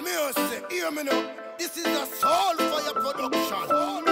music, hear me now. This is a Soulfire production.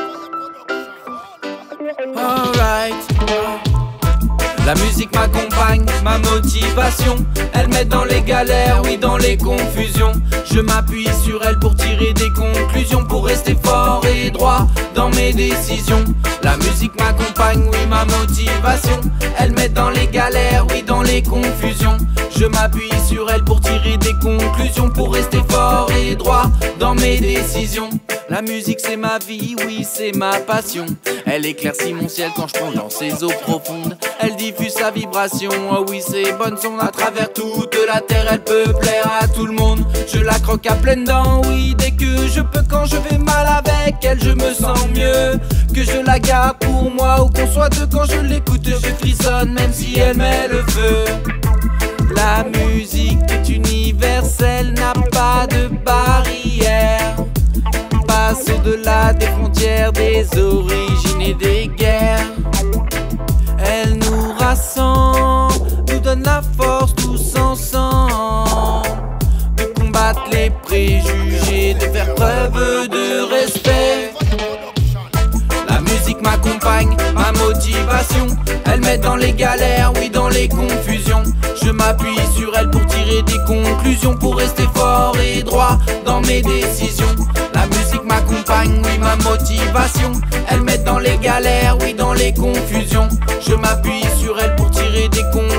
Alright. La musique m'accompagne, ma motivation. Elle m'aide dans les galères, oui dans les confusions. Je m'appuie sur elle pour tirer des conclusions, pour rester fort et droit dans mes décisions. La musique m'accompagne, oui ma motivation. Elle m'aide dans les galères, oui dans les confusions. Je m'appuie sur elle pour tirer des conclusions, pour rester fort et droit dans mes décisions. La musique c'est ma vie, oui c'est ma passion. Elle éclaircit mon ciel quand je plonge dans ses eaux profondes. Elle diffuse sa vibration, oh oui c'est bonne son. À travers toute la terre elle peut plaire à tout le monde. Je la croque à pleines dents, oui dès que je peux. Quand je vais mal avec elle je me sens mieux. Que je la garde pour moi ou qu'on soit deux. Quand je l'écoute je frissonne même si elle met le feu. La musique est universelle, n'a pas de barrière. Passe au-delà des frontières, des origines et des guerres. Elle nous rassemble, nous donne la force tous ensemble de combattre les préjugés, de faire preuve de respect. La musique m'accompagne, ma motivation. Elle m'aide dans les galères, oui dans les confusions. Je m'appuie sur elle pour tirer des conclusions, pour rester fort et droit dans mes décisions. La musique m'accompagne, oui ma motivation. Elle m'aide dans les galères, oui dans les confusions. Je m'appuie sur elle pour tirer des conclusions,